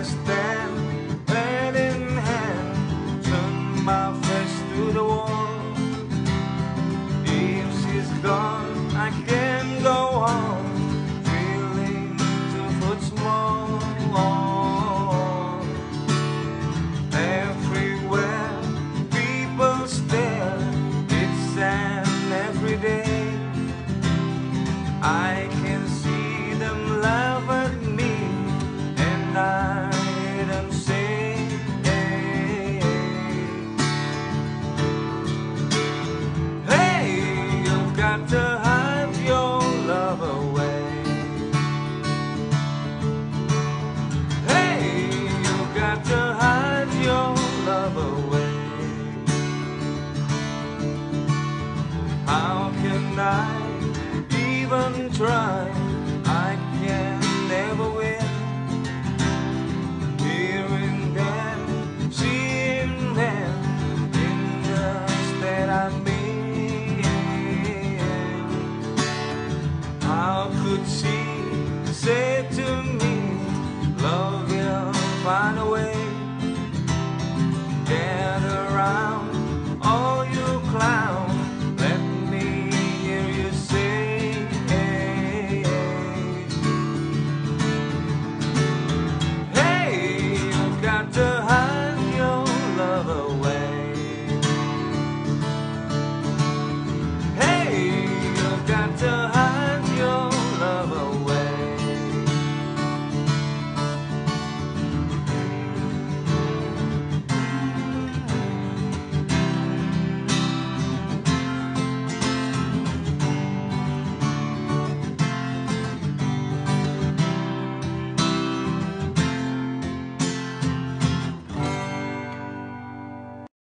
stand, hand in hand, turn my face to the wall. If she's gone, I can't go on, feeling 2 foot small. Everywhere people stare, it's an everyday. I can see them laugh at me, and I hear them say, hey, you've got to hide your love away. Hey, you've got to hide your love away. How can I even try? I can never win. Hearing them, seeing them in the state I'm in. How could she say to